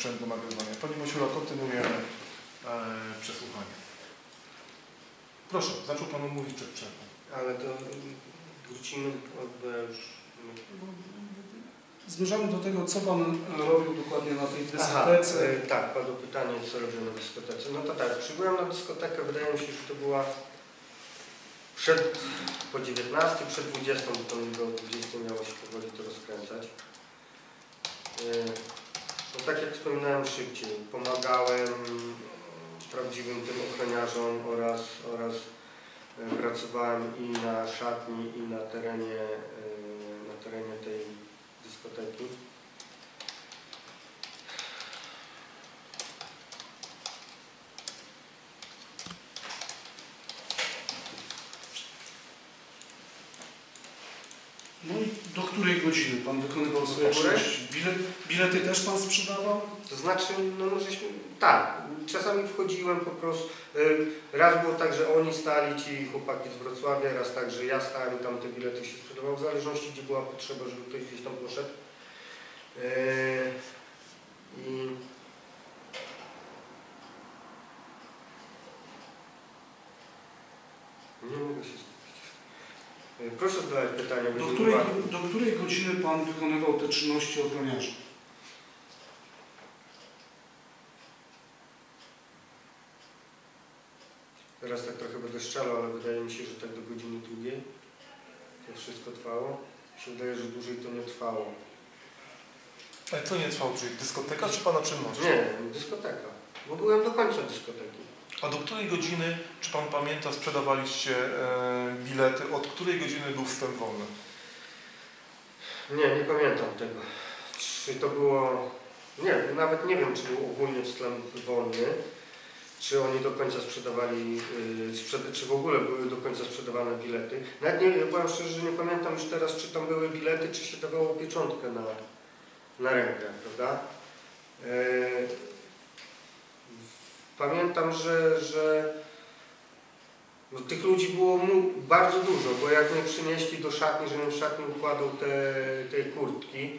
sprzęt do nagrywania. Pani Mosiula, kontynuujemy przesłuchanie. Proszę, zaczął Pan mówić przed przerwą. Ale to wrócimy, bo już... Zmierzamy do tego, co Pan robił dokładnie na tej dyskotece. Tak, padło pytanie, co robię na dyskotece. No to tak, przybyłem na dyskotekę, wydaje mi się, że to była po 19, przed 20, bo to do 20 miało się powoli to rozkręcać. No tak jak wspominałem szybciej, pomagałem prawdziwym tym ochroniarzom oraz pracowałem i na szatni, i na terenie tej dyskoteki. No i do której godziny Pan wykonywał swoje czynności? Bilety też Pan sprzedawał? To znaczy, no żeśmy, tak, czasami wchodziłem po prostu, raz było tak, że oni stali, ci chłopaki z Wrocławia, raz tak, że ja stałem i tam te bilety się sprzedawał, w zależności gdzie była potrzeba, żeby ktoś gdzieś tam poszedł. Nie mogę się skupić. Proszę zadać pytanie. Do której godziny Pan wykonywał te czynności ochroniarza? Teraz tak trochę będę strzelał, ale wydaje mi się, że tak do godziny drugiej to wszystko trwało. Mi się wydaje, że dłużej to nie trwało. Ale co nie trwało? Czyli dyskoteka czy Pana czynności? Nie, dyskoteka. Bo byłem do końca dyskoteki. A do której godziny, czy Pan pamięta, sprzedawaliście bilety? Od której godziny był wstęp wolny? Nie pamiętam tego. Czy to było... Nie, nawet nie wiem, czy był ogólnie wstęp wolny. Czy oni do końca sprzedawali, czy w ogóle były do końca sprzedawane bilety. Nawet nie, powiem szczerze, że nie pamiętam już teraz, czy tam były bilety, czy się dawało pieczątkę na rękę, prawda? Pamiętam, że no, tych ludzi było bardzo dużo, bo jak mnie przynieśli do szatni, żebym w szatni układał te kurtki,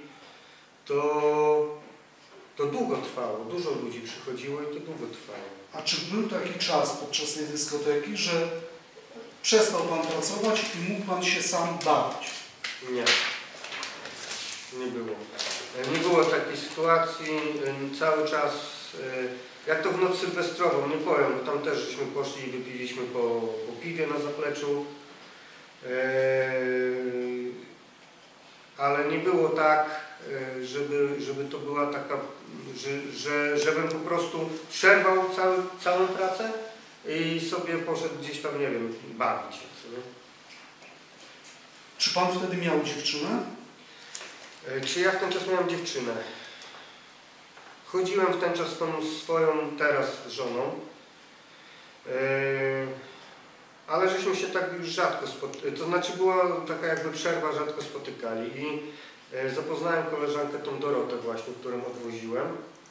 to długo trwało, dużo ludzi przychodziło i to długo trwało. A czy był taki czas podczas tej dyskoteki, że przestał Pan pracować i mógł Pan się sam bawić? Nie. Nie było. Nie było takiej sytuacji. Cały czas, jak to w noc sylwestrową, nie powiem, bo tam też żeśmy poszli i wypiliśmy po piwie na zapleczu. Ale nie było tak, żeby to była taka, żebym po prostu przerwał całą pracę i sobie poszedł gdzieś tam, nie wiem, bawić się. Co nie? Czy Pan wtedy miał dziewczynę? Czy ja w ten czas miałem dziewczynę? Chodziłem w ten czas z tą swoją teraz żoną, ale żeśmy się tak już rzadko spotykali, to znaczy była taka jakby przerwa, rzadko spotykali i zapoznałem koleżankę tą Dorotę właśnie, którą odwoziłem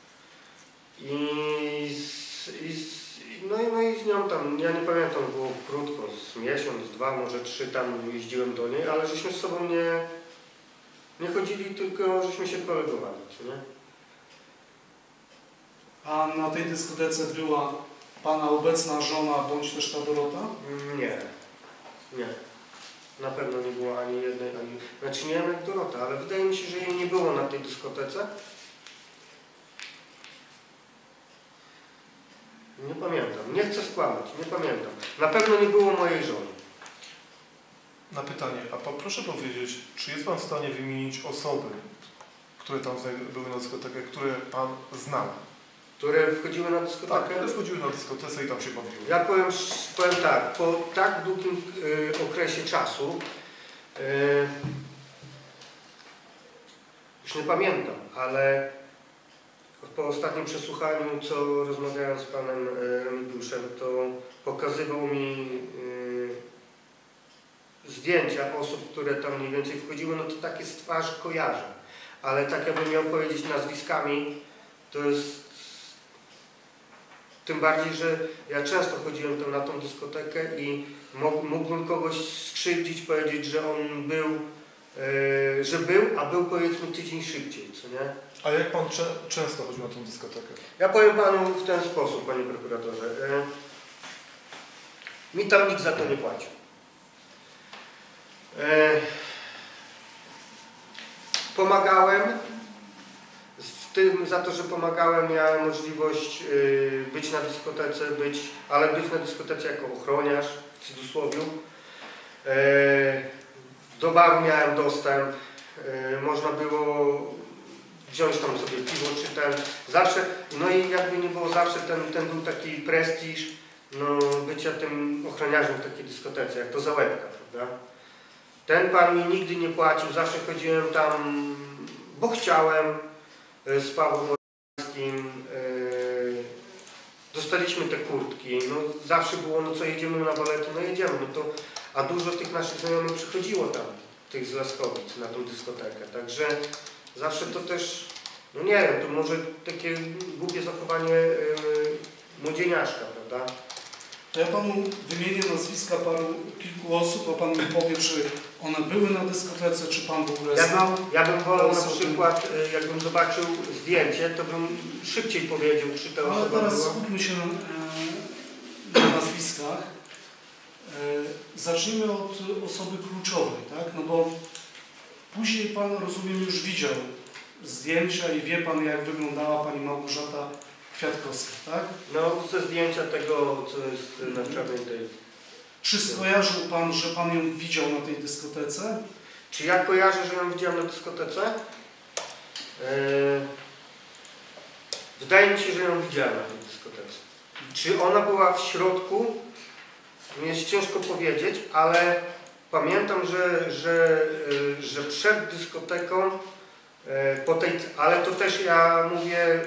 no i z nią tam, ja nie pamiętam, było krótko, z miesiąc, 2, może 3 tam jeździłem do niej, ale żeśmy z sobą nie chodzili, tylko żeśmy się kolegowali, czy nie? A na tej dyskotece była Pana obecna żona, bądź też ta Dorota? Nie. Na pewno nie było ani jednej, ani... Znaczy nie wiem jak Dorota, ale wydaje mi się, że jej nie było na tej dyskotece. Nie pamiętam. Nie chcę skłamać, nie pamiętam. Na pewno nie było mojej żony. Na pytanie, a proszę powiedzieć, czy jest Pan w stanie wymienić osoby, które tam były na dyskotekę, które Pan znał? Które wchodziły na dyskotekę? Tak, które wchodziły na dyskotece i tam się bawiły. Ja powiem tak, po tak długim okresie czasu, już nie pamiętam, ale po ostatnim przesłuchaniu, co rozmawiałem z panem Remigiuszem, to pokazywał mi zdjęcia osób, które tam mniej więcej wchodziły, no to takie z twarzy kojarzę. Ale tak jakbym miał powiedzieć nazwiskami, to jest... Tym bardziej, że ja często chodziłem tam na tą dyskotekę i mógłbym kogoś skrzywdzić, powiedzieć, że on był że był, a był powiedzmy tydzień szybciej, co nie? A jak pan często chodził na tą dyskotekę? Ja powiem panu w ten sposób, panie prokuratorze. Mi tam nikt za to nie płacił. Pomagałem. W tym, za to, że pomagałem, miałem możliwość być na dyskotece, ale być na dyskotece jako ochroniarz, w cudzysłowiu. Do baru miałem dostęp. Można było wziąć tam sobie piwo czy ten. Zawsze, no i jakby nie było, zawsze ten był taki prestiż, no, bycia tym ochroniarzem w takiej dyskotece, jak to Załebka, prawda? Ten pan mi nigdy nie płacił, zawsze chodziłem tam, bo chciałem, z Pawłem Morańskim. Dostaliśmy te kurtki, no zawsze było, no co, jedziemy na balety, no jedziemy, no to, a dużo tych naszych znajomych przychodziło tam, tych z Laskowic, na tą dyskotekę, także zawsze to też, no nie wiem, to może takie głupie zachowanie młodzieniaszka, prawda? To ja panu wymienię nazwiska kilku osób, a pan mi powie, czy one były na dyskotece, czy pan w ogóle znał. Ja bym wolał na przykład, jakbym zobaczył zdjęcie, to bym szybciej powiedział, czy ta osoba była. Ale teraz skupmy się na nazwiskach. Zacznijmy od osoby kluczowej, tak? No bo później pan, rozumiem, już widział zdjęcia i wie pan, jak wyglądała pani Małgorzata Kwiatkowska, tak? No, ze zdjęcia tego, co jest na czarnej tej... Czy skojarzył pan, że pan ją widział na tej dyskotece? Czy ja kojarzę, że ją widziałem na dyskotece? Wydaje mi się, że ją widziałem na tej dyskotece. Czy ona była w środku? Mi jest ciężko powiedzieć, ale pamiętam, że przed dyskoteką, ale to też ja mówię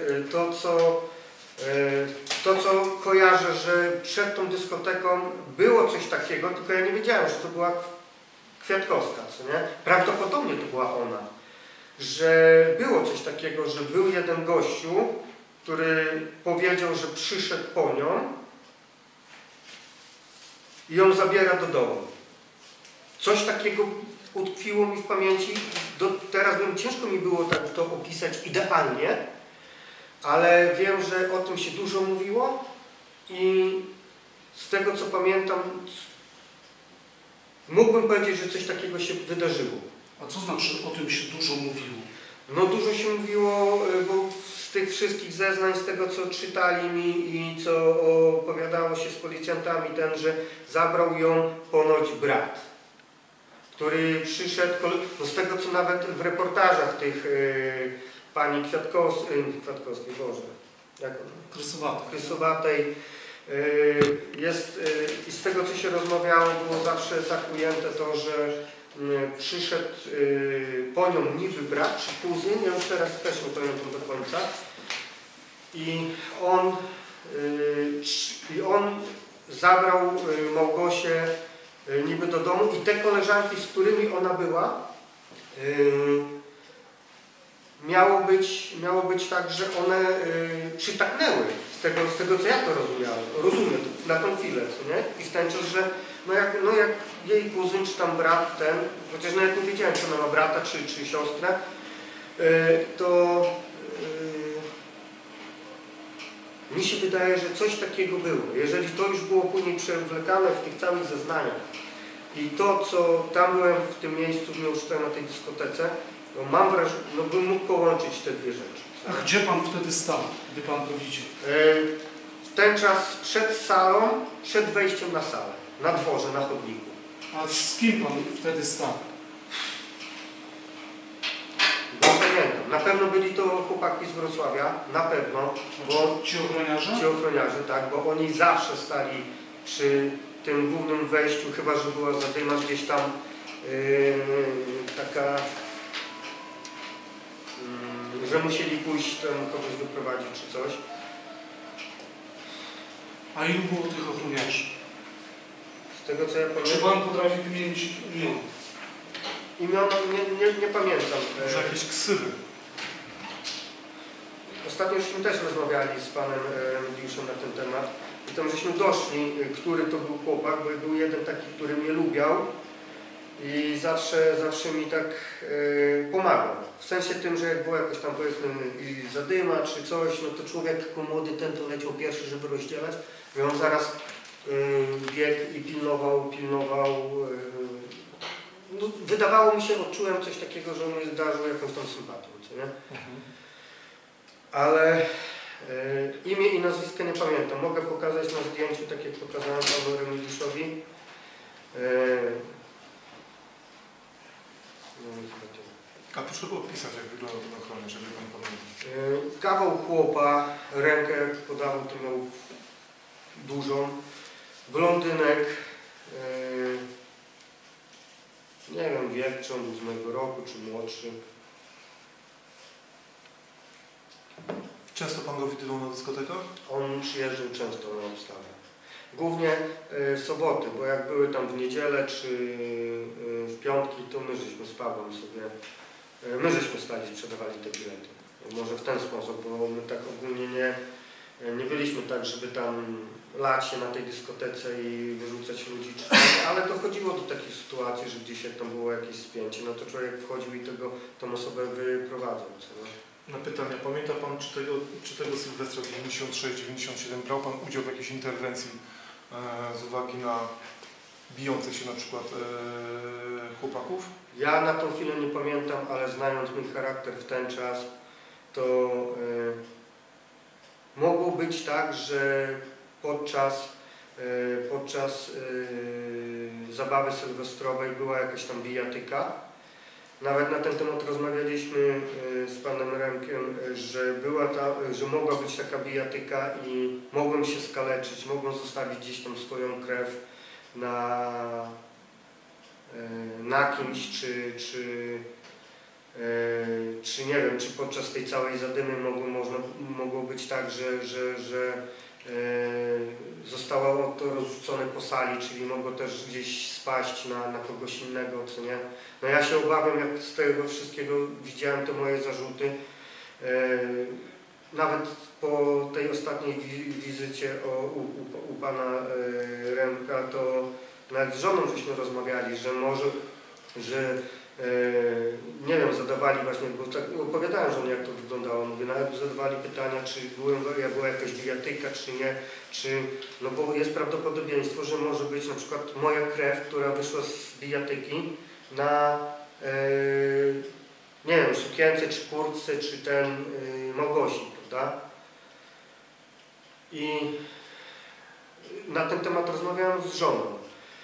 to, co kojarzę, że przed tą dyskoteką było coś takiego, tylko ja nie wiedziałem, że to była Kwiatkowska, co nie? Prawdopodobnie to była ona, że było coś takiego, że był jeden gościu, który powiedział, że przyszedł po nią i ją zabiera do domu. Coś takiego utkwiło mi w pamięci. Teraz ciężko mi było tak to opisać idealnie, ale wiem, że o tym się dużo mówiło i z tego, co pamiętam, mógłbym powiedzieć, że coś takiego się wydarzyło. A co znaczy o tym się dużo mówiło? No dużo się mówiło, bo z tych wszystkich zeznań, z tego, co czytali mi i co opowiadało się z policjantami, że zabrał ją ponoć brat, który przyszedł, no z tego, co nawet w reportażach tych pani Kwiatkowskiej, Boże, jak Krysowatej jest, i z tego, co się rozmawiało, było zawsze tak ujęte to, że przyszedł po nią niby brat czy kuzyn, ja już teraz też nie pamiętam do końca, i on zabrał Małgosię niby do domu i te koleżanki, z którymi ona była, miało być tak, że one przytaknęły z tego, co ja to rozumiem na tą chwilę, co nie? I w ten czas, że no jak jej kuzyn, czy tam brat ten, chociaż nawet nie wiedziałem, czy ona ma brata, czy siostrę, to mi się wydaje, że coś takiego było. Jeżeli to już było później przewlekane w tych całych zeznaniach i to, co tam byłem w tym miejscu w Nieuszce na tej dyskotece, no mam wrażenie, no bym mógł połączyć te dwie rzeczy. A gdzie pan wtedy stał, gdy pan to widział? W ten czas przed salą, przed wejściem na salę, na dworze, na chodniku. A z kim pan wtedy stał? Nie pamiętam. Na pewno byli to chłopaki z Wrocławia, na pewno. Bo ci ochroniarze? Ci ochroniarze, tak, bo oni zawsze stali przy tym głównym wejściu, chyba że była zadyma gdzieś tam taka, że musieli pójść tam kogoś wyprowadzić czy coś. A ilu było tych ochroniarzy? Z tego, co ja pamiętam. Czy pan potrafi wymienić imiona? Imiona nie pamiętam. Może jakieś ksywy? Ostatnio żeśmy też rozmawiali z panem Remigiuszem na ten temat i tam żeśmy doszli, który to był chłopak, bo był jeden taki, który mnie lubiał I zawsze mi tak pomagał. W sensie tym, że jak była jakaś tam powiedzmy zadyma czy coś, no to człowiek jako młody ten to leciał pierwszy, żeby rozdzielać. I on zaraz biegł i pilnował. No, wydawało mi się, odczułem coś takiego, że on mnie zdarzył jakąś tam sympatią, co nie? Ale imię i nazwisko nie pamiętam. Mogę pokazać na zdjęciu, tak jak pokazałem panu Remigiuszowi. A proszę opisać, jak wygląda ten ochroniarz, żeby pan pamiętał. Kawał chłopa, rękę podawał, to miał dużą. Blondynek. Nie wiem wiek, czy on był z mojego roku, czy młodszy. Często pan go widywał na dyskotekach? On przyjeżdżał często na obstawę. Głównie soboty, bo jak były tam w niedzielę czy w piątki, to my żeśmy z Pawłem sobie, my żeśmy stali, sprzedawali te bilety. Może w ten sposób, bo my tak ogólnie nie byliśmy tak, żeby tam lać się na tej dyskotece i wyrzucać ludzi, ale dochodziło do takiej sytuacji, że gdzieś jak tam było jakieś spięcie, no to człowiek wchodził i tą osobę wyprowadzał. Na pytania, pamięta pan, czy tego Sylwestra 96-97 brał pan udział w jakiejś interwencji z uwagi na bijących się na przykład chłopaków? Ja na tą chwilę nie pamiętam, ale znając mój charakter w ten czas, to mogło być tak, że podczas zabawy sylwestrowej była jakaś tam bijatyka. Nawet na ten temat rozmawialiśmy z panem Remkiem, że mogła być taka bijatyka i mogłem się skaleczyć, mogłem zostawić gdzieś tam swoją krew na kimś, czy nie wiem, czy podczas tej całej zadymy mogło być tak, że zostało to rozrzucone po sali, czyli mogło też gdzieś spaść na kogoś innego, co nie? No ja się obawiam, jak z tego wszystkiego widziałem te moje zarzuty. Nawet po tej ostatniej wizycie u pana Remka, to nawet z żoną żeśmy rozmawiali, że może, nie wiem, zadawali właśnie, bo tak opowiadałem żonie, jak to wyglądało. Mówię, nawet zadawali pytania, czy była jakaś bijatyka, czy nie, no bo jest prawdopodobieństwo, że może być na przykład moja krew, która wyszła z bijatyki na, nie wiem, sukience, czy kurtce, czy ten Małgosi, prawda? I na ten temat rozmawiałem z żoną.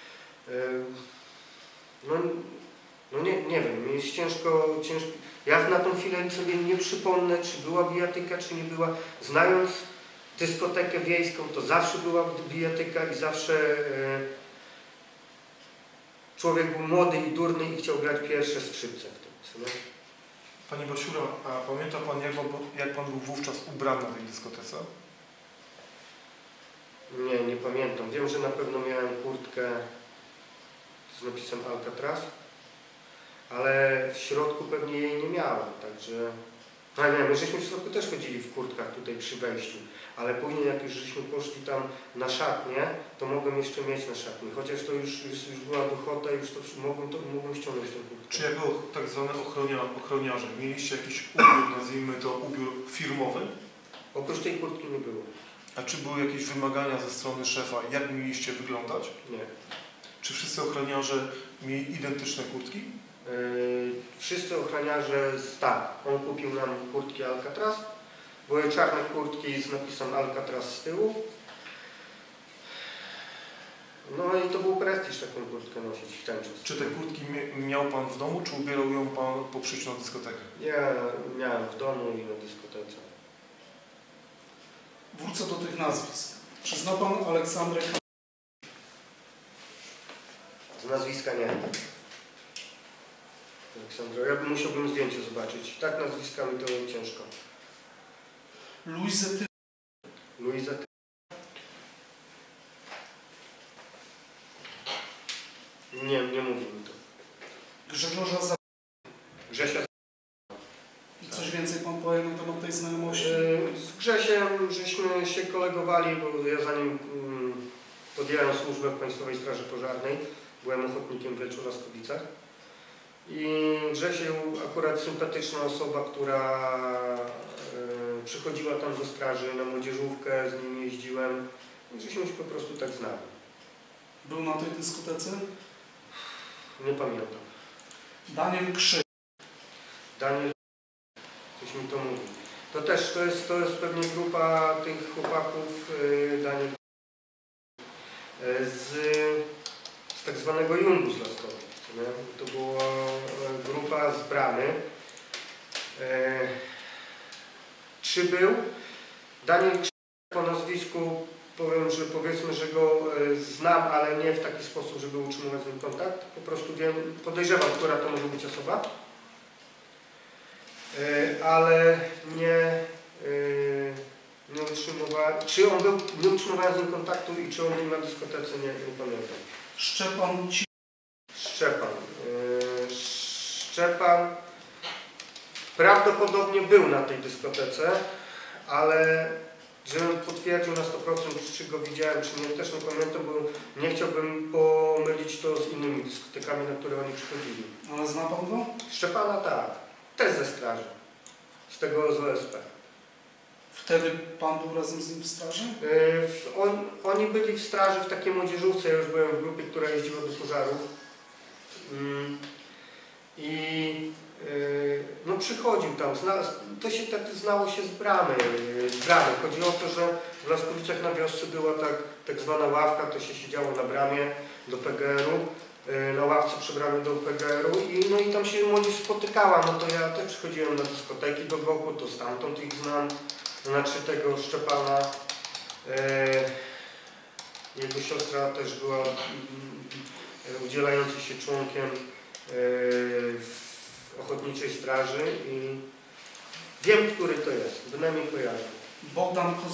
No nie wiem, mi jest ciężko. Ja na tą chwilę sobie nie przypomnę, czy była bijatyka, czy nie była. Znając dyskotekę wiejską, to zawsze była bijatyka i zawsze człowiek był młody i durny i chciał grać pierwsze skrzypce w tym. Panie Basiura, a pamięta pan, jak pan był wówczas ubrany na tej dyskotece? Nie pamiętam. Wiem, że na pewno miałem kurtkę z napisem Alcatraz, ale w środku pewnie jej nie miałem, także... No nie, my żeśmy w środku też chodzili w kurtkach tutaj przy wejściu, ale później jak już żeśmy poszli tam na szatnię, to mogłem jeszcze mieć na szatni, chociaż to już była duchota, już to mogłem ściągnąć tę kurtkę. Czy jako tak zwane ochroniarze mieliście jakiś ubiór, nazwijmy to ubiór firmowy? Oprócz tej kurtki nie było. A czy były jakieś wymagania ze strony szefa, jak mieliście wyglądać? Nie. Czy wszyscy ochroniarze mieli identyczne kurtki? Wszyscy ochroniarze, tak, on kupił nam kurtki Alcatraz. Były czarne kurtki z napisem Alcatraz z tyłu. No i to był prestiż taką kurtkę nosić w ten czas. Czy te kurtki miał pan w domu, czy ubierał ją pan po przyjściu na dyskotekę? Ja miałem w domu i na dyskotece. Wrócę do tych nazwisk. Czy zna pan Aleksandrę? Z nazwiska nie. Aleksandra, ja musiałbym zdjęcie zobaczyć. Tak nazwiskami to ciężko. Luizę Luiza. Nie mówi mi to. Grzegorza Grzesia. I coś więcej pan powie na temat tej znajomości? Z Grzesiem żeśmy się kolegowali, bo ja zanim podjąłem służbę w Państwowej Straży Pożarnej, byłem ochotnikiem w Wielczu-Laskowicach. I Grzesiu, akurat sympatyczna osoba, która przychodziła tam do straży na młodzieżówkę, z nim jeździłem. Grzesiu się po prostu tak znali. Był na tej dyskotece? Nie pamiętam. Daniel Krzyk. Daniel, coś mi to mówi. To też, to jest pewnie grupa tych chłopaków, Daniel, z tak zwanego Jungu z Laskowic. To była grupa z Bramy. Przybył. Daniel Krzyk po nazwisku, powiem, że powiedzmy, że go znam, ale nie w taki sposób, żeby utrzymywać z nim kontakt. Po prostu wiem, podejrzewam, która to może być osoba. Ale nie utrzymywałem, czy on był, nie utrzymywałem z nim kontaktu i czy on był na dyskotece, nie pamiętam. Szczepan prawdopodobnie był na tej dyskotece, ale żebym potwierdził na 100%, czy go widziałem, czy nie, też nie pamiętam, bo nie chciałbym pomylić to z innymi dyskotekami, na które oni przychodzili. Ale zna pan go? Szczepana tak, też ze straży, z tego z OSP. Wtedy pan był razem z nim w straży? Oni byli w straży w takiej młodzieżówce, ja już byłem w grupie, która jeździła do pożarów. No przychodził tam, to się tak znało się z bramy. Chodziło o to, że w Laskowicach na wiosce była tak zwana ławka, to się siedziało na bramie do PGR-u, na ławce przy bramie do PGR-u i tam się młodzież spotykała. No to ja też przychodziłem na dyskoteki do boku, to stamtąd ich znam, znaczy tego Szczepana. Jego siostra też była udzielającym się członkiem Ochotniczej Straży i wiem, który to jest, bynajmniej kojarzę. Bogdan Kozłowski.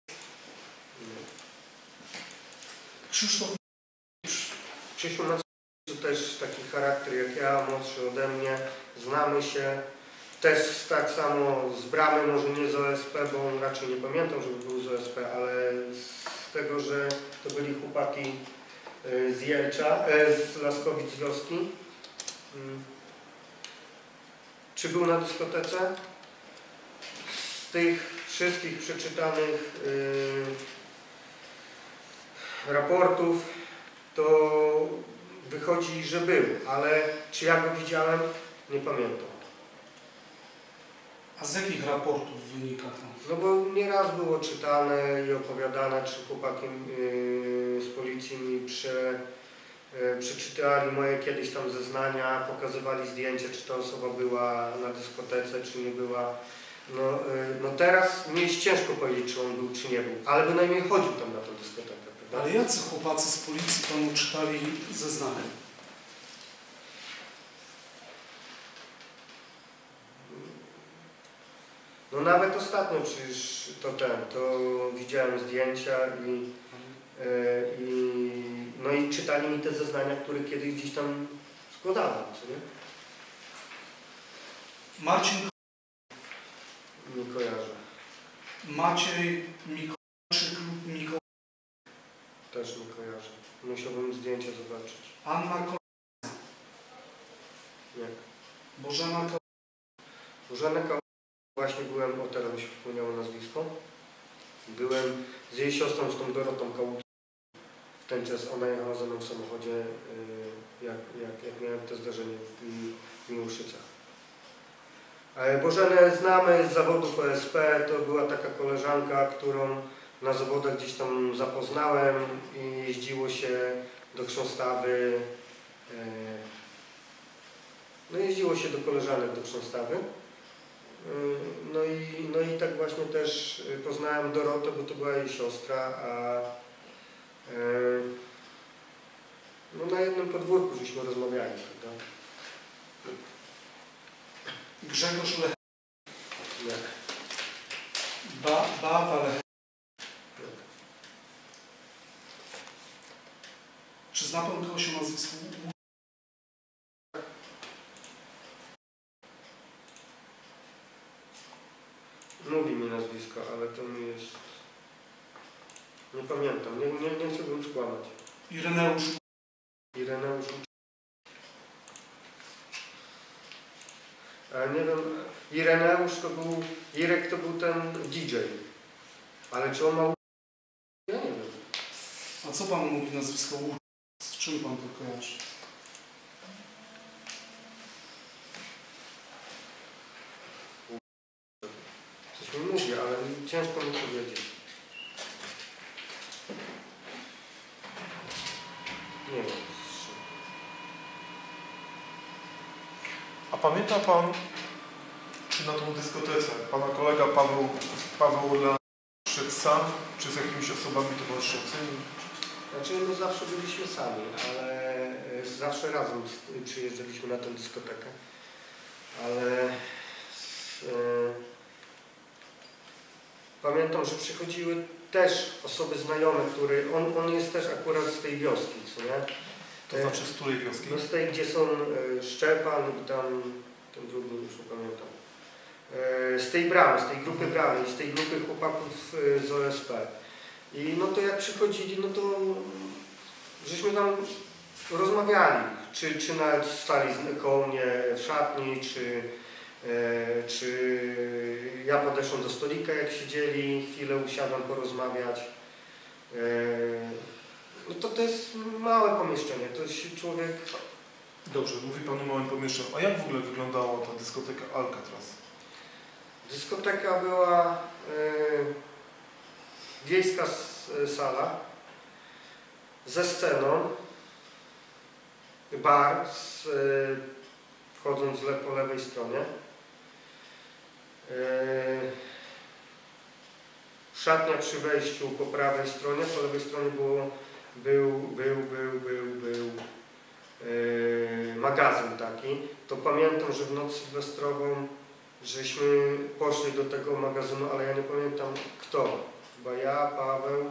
Krzysztof. Krzysiu ma też taki charakter jak ja, młodszy ode mnie, znamy się. Też tak samo z Bramy, może nie z OSP, bo on raczej nie pamiętam, żeby był z OSP, ale z tego, że to byli chłopaki z Jelcza, z Laskowic wioski. Czy był na dyskotece? Z tych wszystkich przeczytanych raportów to wychodzi, że był, ale czy ja go widziałem? Nie pamiętam. A z jakich raportów wynika to? No bo nieraz było czytane i opowiadane, czy chłopaki z policji mi przeczytali moje kiedyś tam zeznania, pokazywali zdjęcie, czy ta osoba była na dyskotece, czy nie była. No teraz mi jest ciężko powiedzieć, czy on był, czy nie był, ale bynajmniej chodził tam na tę dyskotekę, prawda? Ale jacy chłopacy z policji panu czytali zeznania? No nawet ostatnio przecież to widziałem zdjęcia no i czytali mi te zeznania, które kiedyś gdzieś tam składałem, co nie? Marcin. Nie kojarzę. Maciej Mikołajczyk lub Mikołaj. Też nie kojarzę. Musiałbym zdjęcie zobaczyć. Anna Nie. Bożena Bożena właśnie byłem, teraz mi się przypomniało nazwisko. Byłem z jej siostrą, z tą Dorotą Kałucką. W ten czas ona jechała ze mną w samochodzie, jak miałem to zdarzenie w Miłoszycach. Bożenę znamy z zawodów OSP, to była taka koleżanka, którą na zawodach gdzieś tam zapoznałem i jeździło się do Chrząstawy. No jeździło się do koleżanek do Chrząstawy. No i tak właśnie też poznałem Dorotę, bo to była jej siostra, a no na jednym podwórku żeśmy rozmawiali, prawda? Grzegorz Lech. Nie. Beata Lech. Czy zna pan kogoś o nazwisku? Mówi mi nazwisko, ale to mi jest... Nie pamiętam, nie chciałbym skłamać. Ireneusz. Ireneusz. Ale nie wiem, Ireneusz to był, Irek to był ten DJ. Ale czy on ma... Ja nie wiem. A co panu mówi nazwisko Łukasz? Z czym pan to kojarzy? Coś mi mówi, ale ciężko mi powiedzieć. Nie wiem. A pamięta pan, czy na tą dyskotece pana kolega Paweł Orlan szedł sam, czy z jakimiś osobami towarzyszącymi? Znaczy my zawsze byliśmy sami, ale zawsze razem przyjeżdżaliśmy na tę dyskotekę. Ale pamiętam, że przychodziły też osoby znajome, on jest też akurat z tej wioski, co nie? To znaczy z której wioski? No z tej, gdzie są Szczepan i tam, ten drugi już nie pamiętam. Z tej bramy, z tej grupy bramy i z tej grupy chłopaków z OSP. I no to jak przychodzili, no to żeśmy tam rozmawiali, czy nawet stali koło mnie w szatni, czy ja podeszłem do stolika, jak siedzieli, chwilę usiadłem porozmawiać. No to jest małe pomieszczenie, to się człowiek... Dobrze, mówi pan o małym pomieszczeniu. A jak w ogóle wyglądała ta dyskoteka Alcatraz? Dyskoteka była wiejska sala ze sceną, bar wchodząc po lewej stronie, szatnia przy wejściu po prawej stronie, po lewej stronie był magazyn taki. To pamiętam, że w noc sylwestrową żeśmy poszli do tego magazynu, ale ja nie pamiętam kto. Chyba ja, Paweł.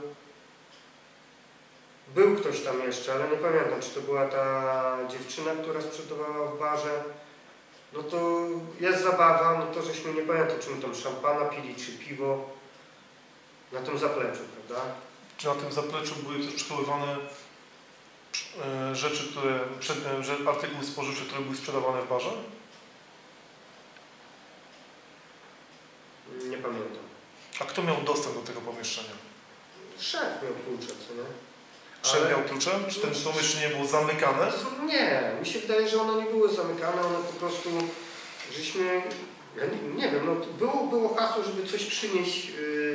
Był ktoś tam jeszcze, ale nie pamiętam, czy to była ta dziewczyna, która sprzedawała w barze. No to jest zabawa, no to żeśmy nie pamiętam, czy my tam szampana pili, czy piwo na tym zapleczu, prawda? Czy na tym zapleczu były też przechowywane rzeczy, artykuły spożywcze, które były sprzedawane w barze? Nie pamiętam. A kto miał dostęp do tego pomieszczenia? Szef miał klucze, co nie? Szef miał klucze? Czy ten pomieszczenie było zamykane? Nie, mi się wydaje, że one nie były zamykane, one po prostu, żeśmy, ja nie wiem, no było hasło, żeby coś przynieść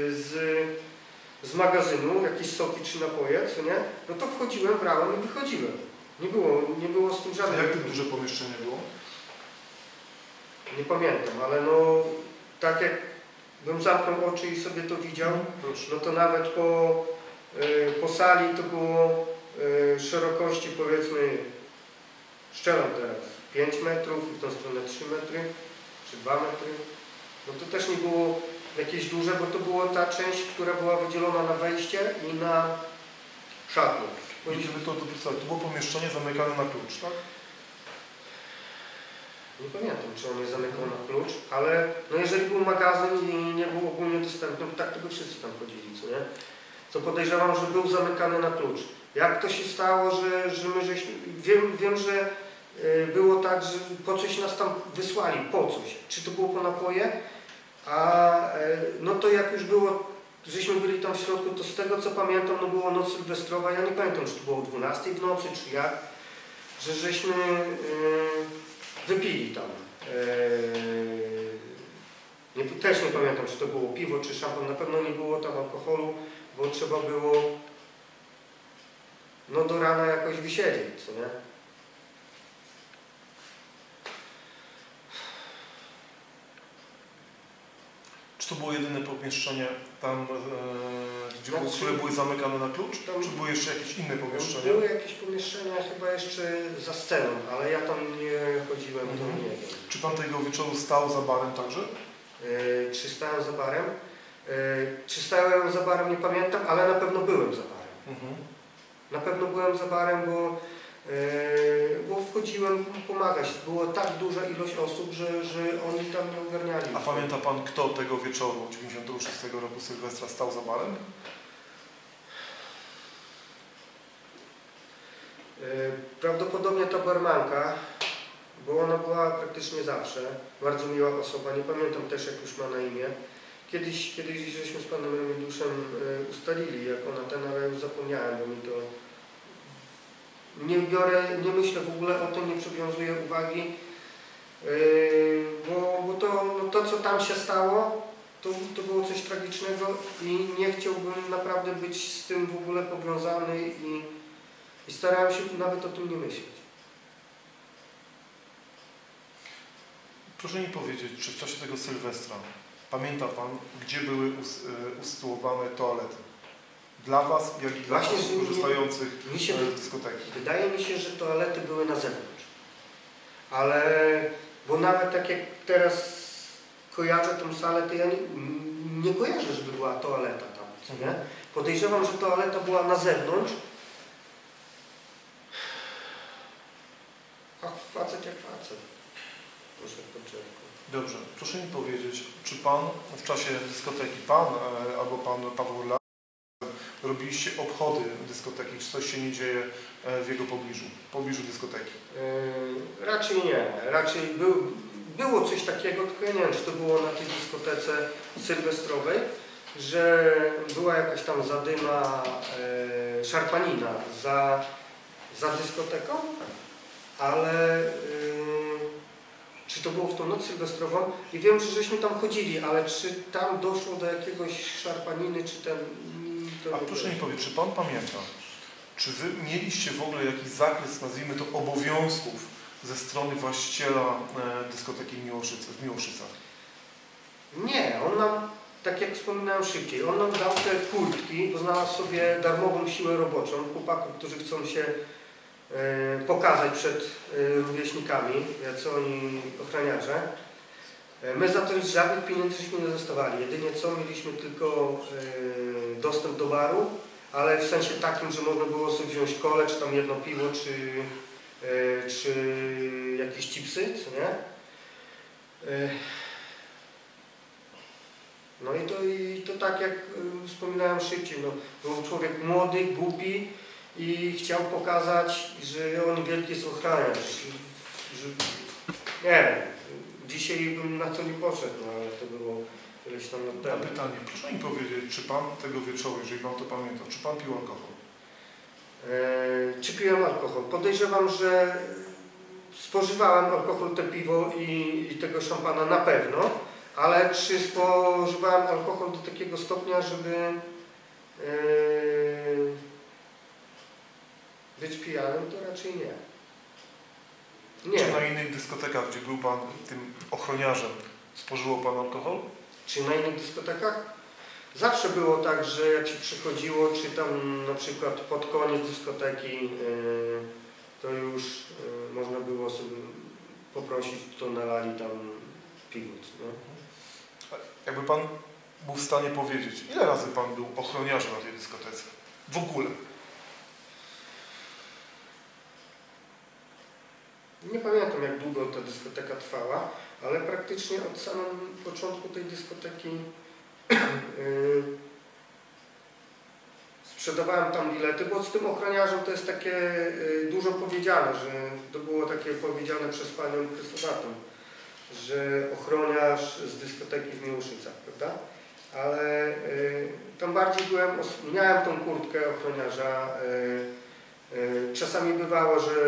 z magazynu, jakieś soki czy napoje, co nie? No to wchodziłem, brałem i wychodziłem. Nie było z tym A żadnych... jak to duże pomieszczenie było? Nie pamiętam, ale no tak jak bym zamknął oczy i sobie to widział, Proszę. no to nawet po sali to było szerokości, powiedzmy, strzelam teraz, 5 metrów, w tą stronę 3 metry, czy 2 metry. No to też nie było jakieś duże, bo to była ta część, która była wydzielona na wejście i na szatnię. Będziemy to dopisać. To było pomieszczenie zamykane na klucz, tak? Nie pamiętam, czy on je zamykał na klucz, ale no jeżeli był magazyn i nie był ogólnie dostępny, to tak to by wszyscy tam chodzili, co nie? To podejrzewam, że był zamykany na klucz. Jak to się stało, że my żeśmy... Wiem, że było tak, że po coś nas tam wysłali, po coś. Czy to było po napoje? A no to jak już było, żeśmy byli tam w środku, to z tego co pamiętam, no było noc sylwestrowa, ja nie pamiętam, czy to było o 12 w nocy, czy jak, że żeśmy wypili tam. Też nie pamiętam, czy to było piwo, czy szampan, na pewno nie było tam alkoholu, bo trzeba było no do rana jakoś wysiedzieć, co nie? Czy to było jedyne pomieszczenie tam, Znaczy, które były zamykane na klucz? tam- Czy były jeszcze jakieś inne pomieszczenia? Były jakieś pomieszczenia chyba jeszcze za sceną, ale ja tam nie chodziłem, to nie wiem. Czy pan tego wieczoru stał za barem także? Czy stałem za barem? Czy stałem za barem, nie pamiętam, ale na pewno byłem za barem. Mhm. Na pewno byłem za barem, bo wchodziłem pomagać. Było tak duża ilość osób, że oni tam nie ogarniali. A pamięta pan, kto tego wieczoru 96 roku Sylwestra stał za barem? Prawdopodobnie ta barmanka, bo ona była praktycznie zawsze. Bardzo miła osoba, nie pamiętam też jak już ma na imię. Kiedyś żeśmy z panem Remigiuszem ustalili jak ona ten, ale już zapomniałem, bo mi to... Nie myślę w ogóle o tym, nie przywiązuję uwagi, bo to co tam się stało, to było coś tragicznego i nie chciałbym naprawdę być z tym w ogóle powiązany i starałem się nawet o tym nie myśleć. Proszę mi powiedzieć, czy w czasie tego Sylwestra pamięta Pan, gdzie były usytuowane toalety? Dla Was, jak i dla Właśnie, osób korzystających z dyskoteki. Wydaje mi się, że toalety były na zewnątrz. Ale, bo nawet tak jak teraz kojarzę tą salę, to ja nie kojarzę, żeby była toaleta tam, co nie? Podejrzewam, że toaleta była na zewnątrz. A facet jak facet. Proszę poczekać. Dobrze, proszę mi powiedzieć, czy Pan w czasie dyskoteki, Pan albo Pan Paweł Lar, robiliście obchody dyskoteki, czy coś się nie dzieje w jego pobliżu dyskoteki? Raczej nie. Raczej było coś takiego, tylko ja nie wiem, czy to było na tej dyskotece sylwestrowej, że była jakaś tam zadyma, szarpanina za dyskoteką, ale czy to było w tą noc sylwestrową? I wiem, że żeśmy tam chodzili, ale czy tam doszło do jakiegoś szarpaniny, czy ten... A proszę mi powiedzieć, czy Pan pamięta, czy Wy mieliście w ogóle jakiś zakres, nazwijmy to, obowiązków ze strony właściciela dyskoteki w Miłoszycach? Nie, on nam, tak jak wspominałem szybciej, on nam dał te kurtki, bo znalazł sobie darmową siłę roboczą, chłopaków, którzy chcą się pokazać przed rówieśnikami, jacy oni ochroniarze. My za to żadnych pieniędzy żeśmy nie dostawali. Jedynie co, mieliśmy tylko dostęp do baru, ale w sensie takim, że można było sobie wziąć kolę, czy tam jedno piwo, czy jakieś chipsy, co nie? No i to tak jak wspominałem szybciej, no, był człowiek młody, głupi i chciał pokazać, że on wielki jest ochroniarz. Nie wiem, dzisiaj bym na to nie poszedł, no, ale to było ileś tam lat temu. Pytanie, proszę mi powiedzieć, czy Pan tego wieczoru, jeżeli Pan to pamięta, czy Pan pił alkohol? Czy piłem alkohol? Podejrzewam, że spożywałem alkohol, te piwo i tego szampana na pewno, ale czy spożywałem alkohol do takiego stopnia, żeby być pijanym, to raczej nie. Nie. Czy na innych dyskotekach, gdzie był Pan tym ochroniarzem, spożywał Pan alkohol? Czy na innych dyskotekach? Zawsze było tak, że jak się przychodziło, czy tam na przykład pod koniec dyskoteki, to już można było sobie poprosić, to nalali tam piwnic. No? Jakby Pan był w stanie powiedzieć, ile razy Pan był ochroniarzem na tej dyskotece? W ogóle? Nie pamiętam, jak długo ta dyskoteka trwała, ale praktycznie od samego początku tej dyskoteki sprzedawałem tam bilety, bo z tym ochroniarzem to jest takie dużo powiedziane, że to było takie powiedziane przez panią Krysowatą, że ochroniarz z dyskoteki w Miłoszycach, prawda? Ale tam bardziej miałem tą kurtkę ochroniarza. Czasami bywało, że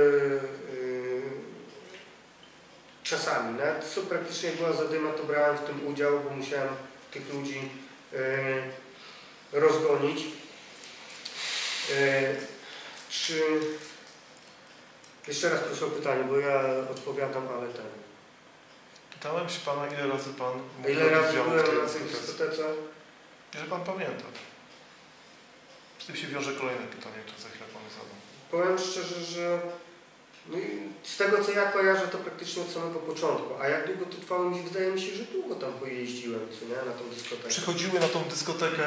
czasami, nawet co praktycznie była zadyma, to brałem w tym udział, bo musiałem tych ludzi rozgonić. Czy... Jeszcze raz proszę o pytanie, bo ja odpowiadam, ale ten... Pytałem się Pana, ile razy Pan mógł ile razy udział byłem w tej na tej dyskotece? Jeżeli Pan pamięta. Z tym się wiąże kolejne pytanie, które za chwilę Panu zadam. Powiem szczerze, że no z tego co ja kojarzę, to praktycznie od samego początku. A jak długo to trwało, wydaje mi się, że długo tam pojeździłem, co nie, na tą dyskotekę. Przychodziły na tą dyskotekę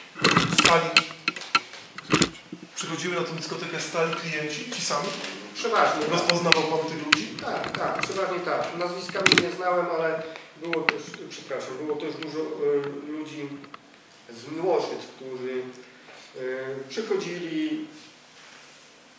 stali klienci, ci sami? Przeważnie. Rozpoznawał Pan tych ludzi? Tak, przeważnie tak. Nazwiskami nie znałem, ale było też, było też dużo ludzi z Miłoszyc, którzy przychodzili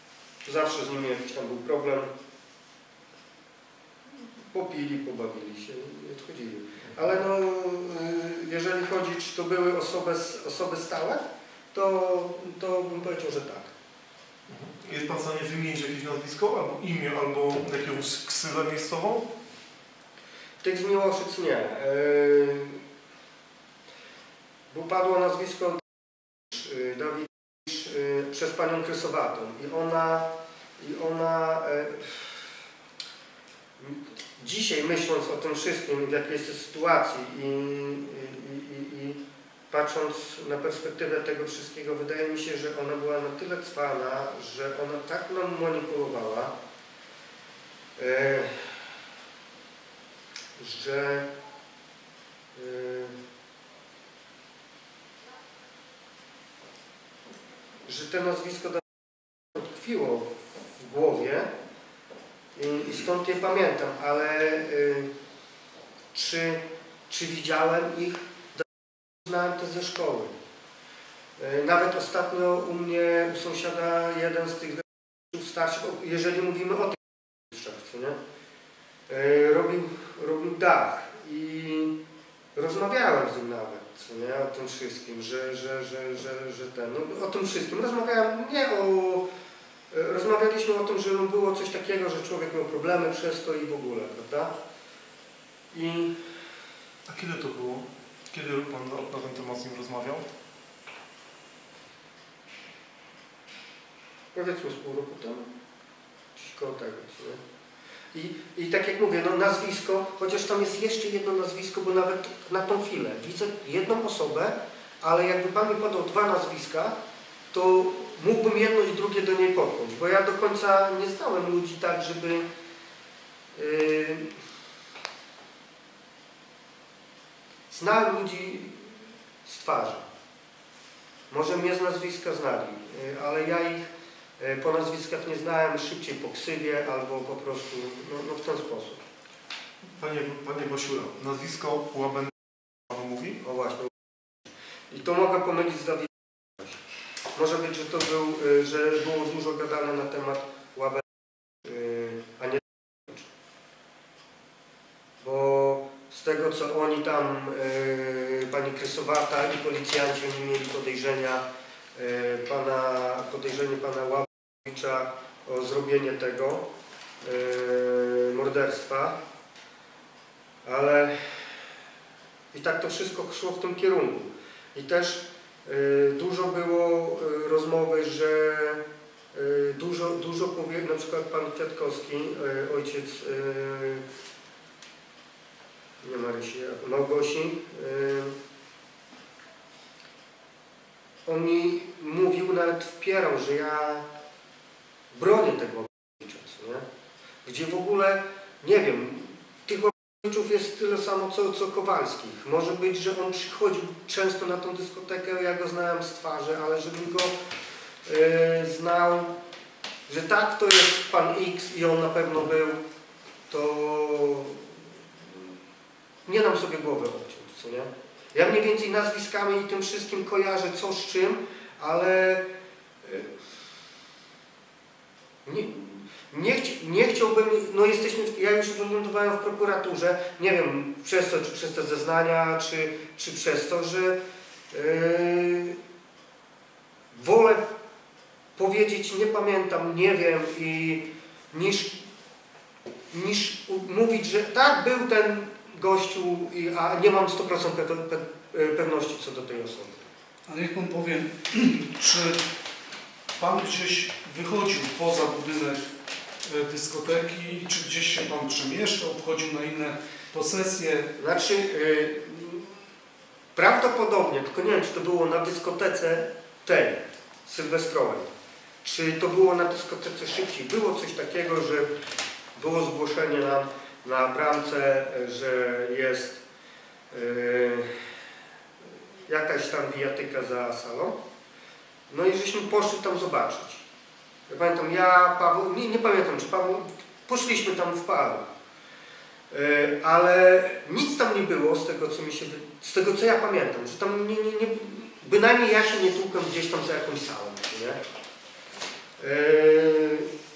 zawsze z nimi jakiś tam był problem. Popili, pobawili się i odchodzili. Ale no, jeżeli chodzi, czy to były osoby stałe, to bym powiedział, że tak. Jest Pan w stanie wymienić jakieś nazwisko, albo imię, albo jakąś ksywę miejscową? Tych z Miłoszyc nie. Bo padło nazwisko Dawid przez panią Krysowatą i ona dzisiaj myśląc o tym wszystkim, w jakiej jest sytuacji i patrząc na perspektywę tego wszystkiego, wydaje mi się, że ona była na tyle cwana, że ona tak nam manipulowała, że to nazwisko tkwiło w głowie i stąd je pamiętam, ale czy widziałem ich? Znałem to ze szkoły. Nawet ostatnio u mnie, u sąsiada, jeden z tych starszych, jeżeli mówimy o tych co nie? Robił dach i rozmawiałem z nim nawet, co nie? O tym wszystkim, że ten, no, o tym wszystkim rozmawiałem, rozmawialiśmy o tym, że było coś takiego, że człowiek miał problemy przez to i w ogóle, prawda? A kiedy to było? Kiedy Pan na ten temat z nim rozmawiał? Powiedzmy z pół roku temu. Coś koło tego, nie? I tak jak mówię, no nazwisko, chociaż tam jest jeszcze jedno nazwisko, bo nawet na tą chwilę widzę jedną osobę, ale jakby Pan mi podał dwa nazwiska, to mógłbym jedno i drugie do niej podpiąć, bo ja do końca nie znałem ludzi tak, żeby znałem ludzi z twarzy. Może mnie z nazwiska znali, ale ja ich po nazwiskach nie znałem, szybciej po ksywie albo po prostu no w ten sposób. Panie Basiura, nazwisko Łabędy Pan mówi? O właśnie. I to mogę pomylić z Dawidem. Może być, że to że było dużo gadane na temat Łabędy, a nie bo z tego co oni tam, pani Krysowata i policjanci, oni mieli podejrzenie pana Łabędowicza o zrobienie tego morderstwa, ale i tak to wszystko szło w tym kierunku. I też dużo było rozmowy, że dużo powie, na przykład pan Kwiatkowski, ojciec nie Marysi, Małgosi, on mi mówił, nawet wpierał, że ja bronię tego Łabędowicza, nie? Gdzie w ogóle, nie wiem, tych Łabędowiczów jest tyle samo co Kowalskich. Może być, że on przychodził często na tą dyskotekę, ja go znałem z twarzy, ale żebym go znał, że tak, to jest pan X i on na pewno był, to nie dam sobie głowy obciąć, co nie? Ja mniej więcej nazwiskami i tym wszystkim kojarzę co z czym, ale nie chciałbym, no ja już wylądowałem w prokuraturze, nie wiem przez to, czy przez te zeznania, czy przez to, że wolę powiedzieć nie pamiętam, nie wiem niż mówić, że tak był ten gościu, a nie mam 100% pewności co do tej osoby. A niech Pan powie, czy Pan gdzieś wychodził poza budynek dyskoteki, czy gdzieś się Pan przemieszczał, wchodził na inne posesje? Znaczy, prawdopodobnie, tylko nie wiem, czy to było na dyskotece tej, sylwestrowej, czy to było na dyskotece szybciej. Było coś takiego, że było zgłoszenie na bramce, że jest jakaś tam bijatyka za salą. No i żeśmy poszli tam zobaczyć. Ja pamiętam, Paweł, nie pamiętam, czy Paweł, poszliśmy tam w paru. Ale nic tam nie było z tego co ja pamiętam, że tam bynajmniej ja się nie tłukłem gdzieś tam za jakąś salą, nie?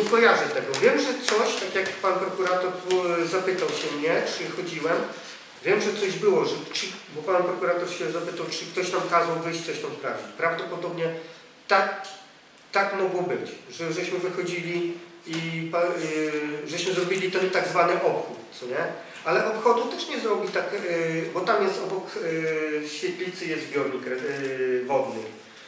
nie kojarzę tego. Wiem, że coś, tak jak pan prokurator zapytał się mnie, czy chodziłem, wiem, że coś było, bo pan prokurator się zapytał, czy ktoś nam kazał wyjść, coś tam sprawdzić. Prawdopodobnie tak mogło być, że żeśmy wychodzili i żeśmy zrobili ten tak zwany obchód, co nie? Ale obchodu też nie zrobi tak, bo tam jest obok świetlicy jest zbiornik wodny.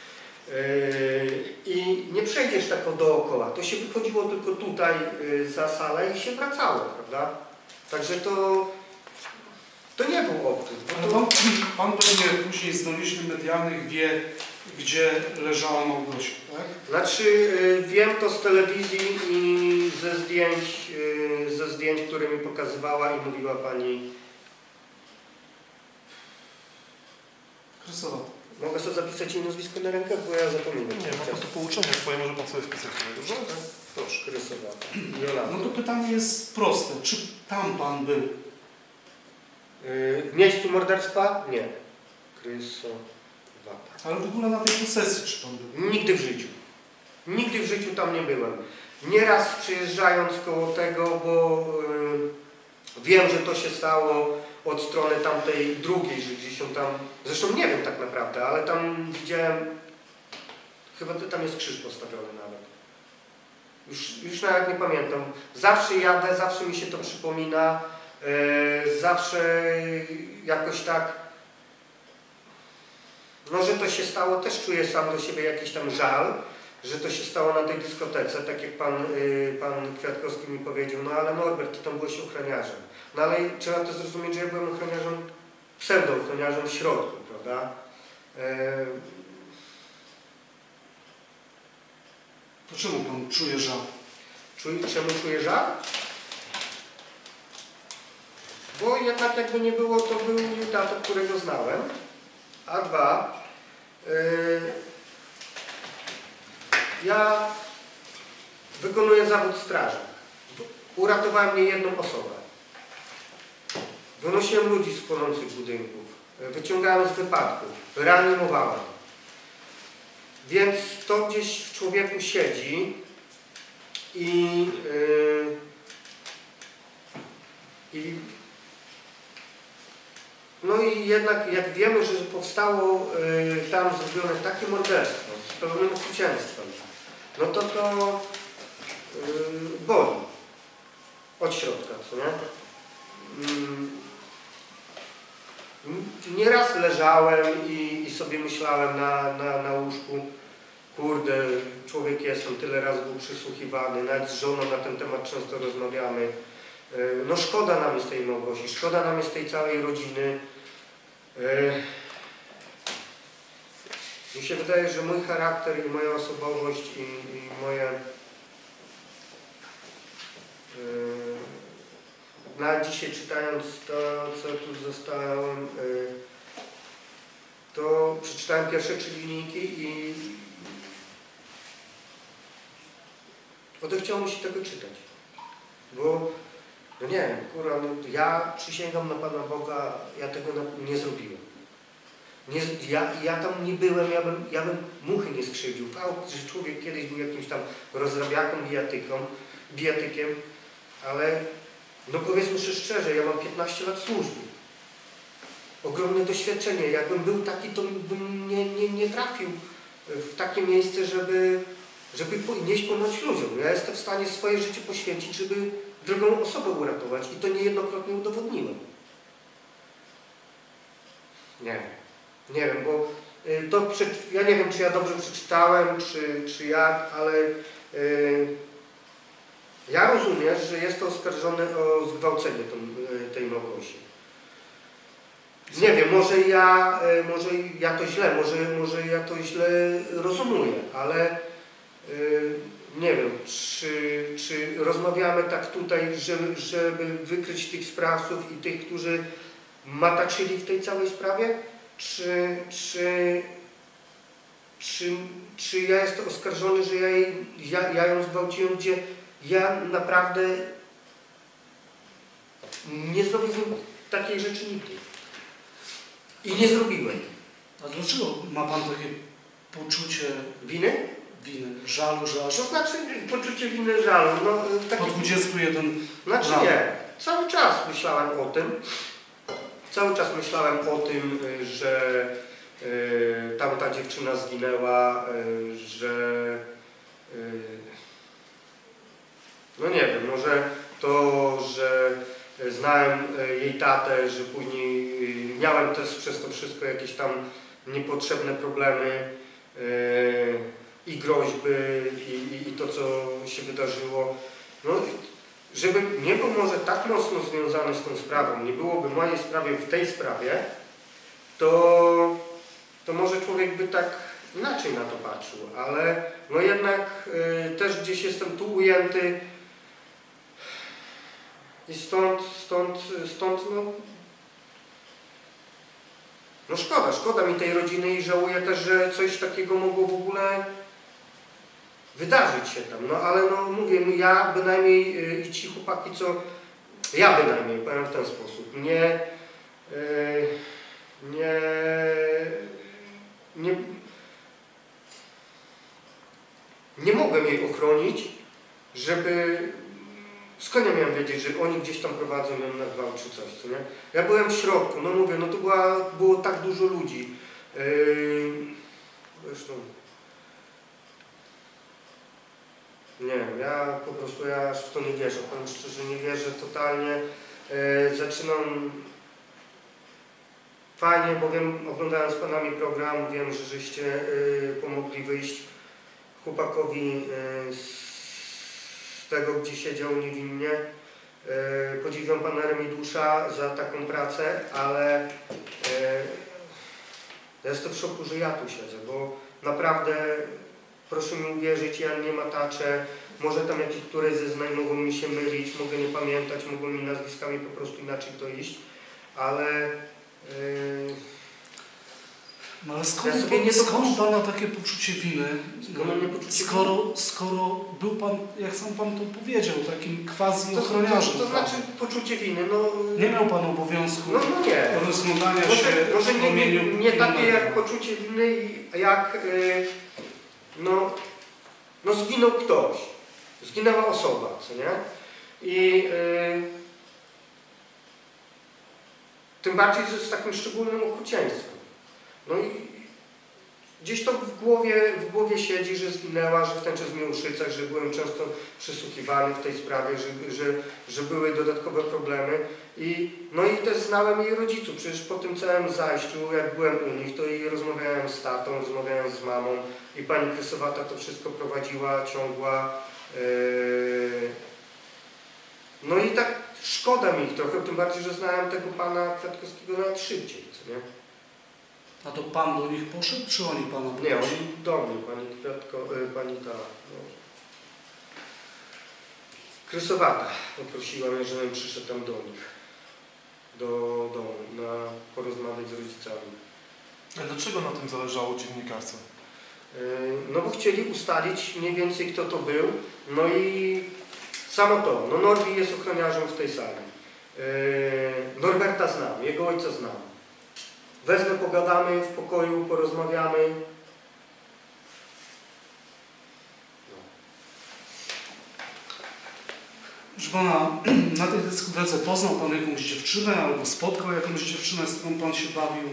I nie przejdziesz tak dookoła. To się wychodziło tylko tutaj za salę i się wracało, prawda? Także to nie był obchód. Ale pan pewnie później z doniesień medialnych wie, gdzie leżała Małgosia, tak? Znaczy wiem to z telewizji i ze zdjęć, które mi pokazywała i mówiła pani. Krysowa. Mogę sobie zapisać jej nazwisko na rękę, bo ja zapominam. Nie, po prostu pouczenie swoje może pan sobie wpisać. Dobrze? Proszę, Krysowa. No to pytanie jest proste. Czy tam pan był? W miejscu morderstwa? Nie. Krysowa. Ale w ogóle na tej posesji czy pan był? Nigdy w życiu. Nigdy w życiu tam nie byłem. Nieraz przyjeżdżając koło tego, bo wiem, że to się stało od strony tamtej drugiej, że gdzieś tam, zresztą nie wiem tak naprawdę, ale tam widziałem, chyba tam jest krzyż postawiony nawet. Już nawet nie pamiętam. Zawsze jadę, zawsze mi się to przypomina, zawsze jakoś tak, no że to się stało, też czuję sam do siebie jakiś tam żal, że to się stało na tej dyskotece, tak jak pan Kwiatkowski mi powiedział, no ale Norbert, ty tam byłeś ochroniarzem. No ale trzeba też zrozumieć, że ja byłem ochroniarzem, pseudo-ochroniarzem w środku, prawda? To czemu pan czuje żal? Czemu czuję żal? Bo jednak jakby nie było, to był tato, którego znałem. A dwa, ja wykonuję zawód straża. Uratowałem nie jedną osobę. Wynosiłem ludzi z płonących budynków. Wyciągałem z wypadków. Reanimowałem. Więc to gdzieś w człowieku siedzi i no i jednak jak wiemy, że powstało tam zrobione takie morderstwo z pełnym okrucieństwem, no to boli od środka, co nie? Nieraz leżałem i sobie myślałem na łóżku, kurde, człowiek jestem, tyle razy był przysłuchiwany, nawet z żoną na ten temat często rozmawiamy. No szkoda nam jest tej Małgosi, szkoda nam jest tej całej rodziny. Mi się wydaje, że mój charakter i moja osobowość i moje nawet dzisiaj czytając to, co tu zostałem, to przeczytałem pierwsze 3 linijki i odechciało mi się tego czytać. Bo, no nie wiem, kurwa, no ja przysięgam na Pana Boga, ja tego nie zrobiłem. Ja tam nie byłem, ja bym muchy nie skrzywdził. Fakt, że człowiek kiedyś był jakimś tam rozrabiaką, bijatykiem, ale no powiedzmy sobie szczerze, ja mam 15 lat służby. Ogromne doświadczenie. Jakbym był taki, to bym nie trafił w takie miejsce, żeby nieść pomoc ludziom. Ja jestem w stanie swoje życie poświęcić, żeby drugą osobę uratować i to niejednokrotnie udowodniłem. Nie wiem, bo ja nie wiem, czy ja dobrze przeczytałem, czy jak, ale ja rozumiem, że jest to oskarżony o zgwałcenie tej Małgosi. Nie wiem, może ja to źle, może ja to źle rozumuję, ale nie wiem, czy rozmawiamy tak tutaj, żeby wykryć tych sprawców i tych, którzy mataczyli w tej całej sprawie, czy ja jestem oskarżony, że ja ją zgwałciłem, gdzie ja naprawdę nie zrobię takiej rzeczy nigdy. I nie zrobiłem. A dlaczego ma pan takie poczucie winy? winy, żalu, że aż To znaczy poczucie winy, żalu. No, po 21 Znaczy lat. nie. Cały czas myślałem o tym. Cały czas myślałem o tym, że tamta dziewczyna zginęła, że no nie wiem, może to, że znałem jej tatę, że później miałem też przez to wszystko jakieś tam niepotrzebne problemy i groźby i to, co się wydarzyło. No, żebym nie był może tak mocno związany z tą sprawą, nie byłoby mojej sprawy w tej sprawie, to może człowiek by tak inaczej na to patrzył, ale no jednak też gdzieś jestem tu ujęty i stąd no szkoda mi tej rodziny i żałuję też, że coś takiego mogło w ogóle wydarzyć się tam, no ale no mówię, ja bynajmniej i ci chłopaki, co ja bynajmniej powiem w ten sposób, nie mogłem jej ochronić, żeby skąd ja miałem wiedzieć, że oni gdzieś tam prowadzą ją na gwałt czy coś, co nie? Ja byłem w środku, no mówię, no to było tak dużo ludzi. Zresztą nie wiem, ja po prostu aż w to nie wierzę, powiem szczerze, nie wierzę totalnie. Zaczynam fajnie, bo wiem, oglądając z panami program, wiem, że żeście pomogli wyjść chłopakowi z tego, gdzie siedział niewinnie. Podziwiam pana Remidusza za taką pracę, ale ja jestem w szoku, że ja tu siedzę, bo naprawdę proszę mi uwierzyć, ja nie mataczę, może tam jakieś któreś zeznań mogą mi się mylić, mogę nie pamiętać, mogą mi nazwiskami po prostu inaczej to iść, ale No ale ja sobie nie skąd Pana takie poczucie winy, skoro był Pan, jak sam Pan to powiedział, takim quasi ochroniarzem? To znaczy poczucie winy, no... Nie miał Pan obowiązku nie. rozglądania się może w promieniu nie takie jak poczucie winy, jak no zginął ktoś, zginęła osoba, co nie? I tym bardziej, że z takim szczególnym okrucieństwem. No i gdzieś to w głowie siedzi, że zginęła, że w ten czas w Miłoszycach, że byłem często przesłuchiwany w tej sprawie, że były dodatkowe problemy. No i też znałem jej rodziców, przecież po tym całym zajściu, jak byłem u nich, to i rozmawiałem z tatą, rozmawiałem z mamą i pani Krysowata to wszystko prowadziła, ciągła. No i tak szkoda mi ich trochę, tym bardziej, że znałem tego pana Kwiatkowskiego nawet szybciej, co nie? A to Pan do nich poszedł, czy oni Pana poprosili? Nie, oni do mnie, pani ta, no. Krysowata poprosiła mnie, żebym przyszedł tam do nich, do domu, porozmawiać z rodzicami. A dlaczego na tym zależało dziennikarce? No bo chcieli ustalić mniej więcej, kto to był, no i samo to, no Norbi jest ochroniarzem w tej sali. Norberta znam, jego ojca znam. Wezmę, pogadamy w pokoju, porozmawiamy. Proszę Pana, na tej dyskotece poznał Pan jakąś dziewczynę albo spotkał jakąś dziewczynę, z którą Pan się bawił?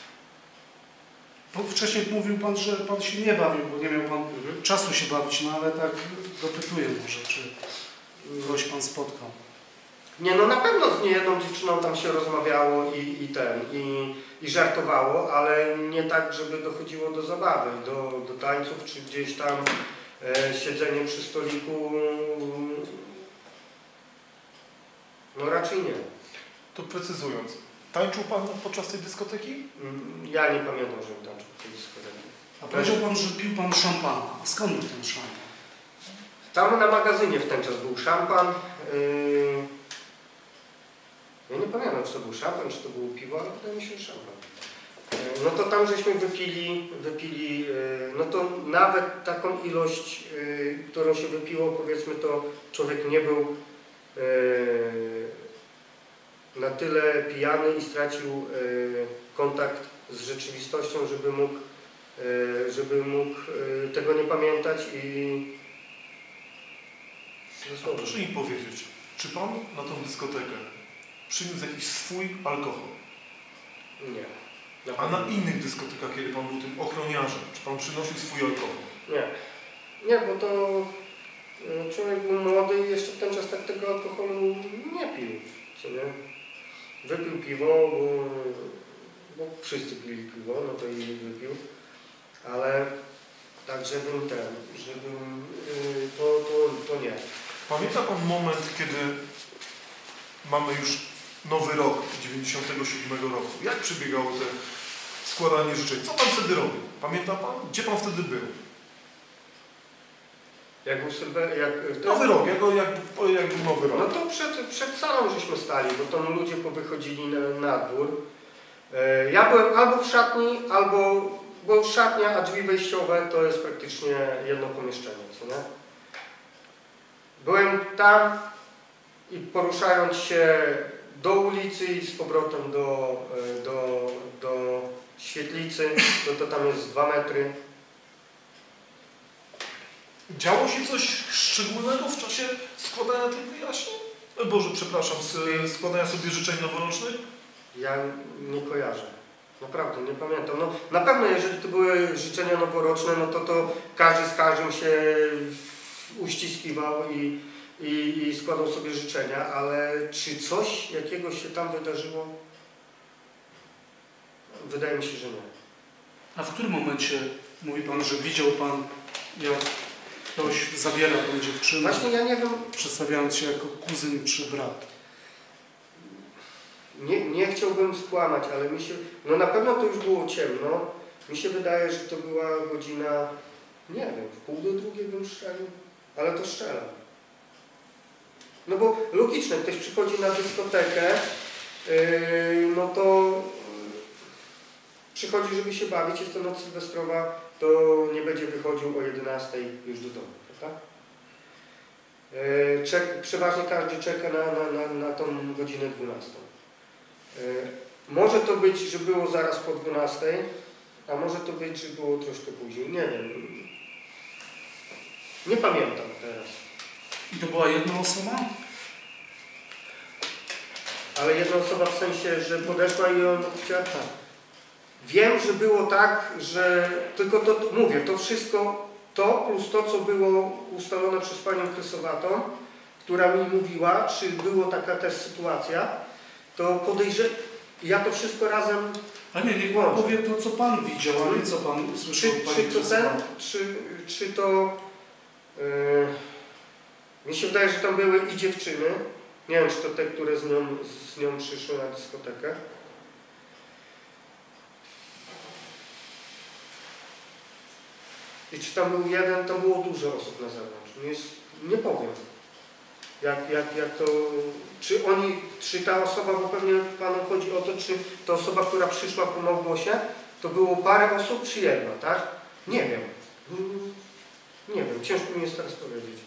Bo wcześniej mówił Pan, że Pan się nie bawił, bo nie miał Pan czasu się bawić, no ale tak dopytuję może, czy kogoś Pan spotkał. Nie, no na pewno z niejedną dziewczyną tam się rozmawiało i żartowało, ale nie tak, żeby dochodziło do zabawy, do tańców, czy gdzieś tam siedzenie przy stoliku. No raczej nie. To precyzując, tańczył Pan podczas tej dyskoteki? Ja nie pamiętam, żebym tańczył w tej dyskoteki. A powiedział Pan, że pił Pan szampana. A skąd był ten szampan? Tam na magazynie w ten czas był szampan. Ja nie pamiętam, czy to był szampan, czy to było piwo, ale wydaje mi się, że szampan. No to tam żeśmy wypili, no to nawet taką ilość, którą się wypiło, powiedzmy, to człowiek nie był na tyle pijany i stracił kontakt z rzeczywistością, żeby mógł żeby mógł tego nie pamiętać i... Proszę mi powiedzieć, czy Pan na tą dyskotekę przyniósł jakiś swój alkohol? Nie. A na innych dyskotekach, kiedy Pan był tym ochroniarzem, czy Pan przynosił swój alkohol? Nie. Nie, bo to człowiek był młody i jeszcze w ten czas tak tego alkoholu nie pił. Co nie? Wypił piwo, bo wszyscy pili piwo, no to i wypił. Ale tak, żebym to nie. Pamięta Pan moment, kiedy mamy już nowy rok, 97 roku? Jak przebiegało te składanie życzeń? Co Pan wtedy robił? Pamięta Pan? Gdzie Pan wtedy był? Jak był Nowy rok, jak był nowy rok. No to przed salą żeśmy stali, bo tam ludzie powychodzili na dwór. Ja byłem albo w szatni, bo szatnia, a drzwi wejściowe to jest praktycznie jedno pomieszczenie, co nie? Byłem tam i poruszając się do ulicy i z powrotem do świetlicy, to tam jest 2 metry. Działo się coś szczególnego w czasie składania tych wyjaśnień? Boże, przepraszam, składania sobie życzeń noworocznych? Ja nie kojarzę. Naprawdę, nie pamiętam. No, na pewno jeżeli to były życzenia noworoczne, no to każdy z każdym się uściskiwał i składał sobie życzenia, ale czy coś jakiegoś się tam wydarzyło? Wydaje mi się, że nie. A w którym momencie mówi Pan, że widział Pan, jak ktoś zabiera tę dziewczynę, Właśnie ja nie wiem, przedstawiając się jako kuzyn czy brat? nie chciałbym skłamać, ale no na pewno to już było ciemno. Mi się wydaje, że to była godzina, nie wiem, w 1:30 bym strzelił, ale to strzelam. No bo logiczne, ktoś przychodzi na dyskotekę, no to przychodzi, żeby się bawić, jest to noc sylwestrowa, to nie będzie wychodził o 11 już do domu, prawda? Przeważnie każdy czeka na tą godzinę 12. Może to być, że było zaraz po 12, a może to być, że było troszkę później. Nie wiem. Nie pamiętam teraz. I to była jedna osoba? Ale jedna osoba w sensie, że podeszła i on chciała... Tak. Wiem, że było tak, że tylko to mówię, to wszystko, to plus to, co było ustalone przez panią Krysowatą, która mi mówiła, czy było taka też sytuacja, to podejrzewam, ja to wszystko razem... A nie, niech Pan powie to, co Pan widział, a nie co Pan usłyszał od Pani Krysowatej. Czy to... mi się wydaje, że tam były i dziewczyny, nie wiem, czy to te, które z nią przyszły na dyskotekę. I czy tam był jeden, tam było dużo osób na zewnątrz. Nie powiem. Jak to... Czy ta osoba, bo pewnie Panu chodzi o to, czy ta osoba, która przyszła po Małgosie, to było parę osób, czy jedna, tak? Nie wiem. Nie wiem, ciężko mi jest teraz powiedzieć.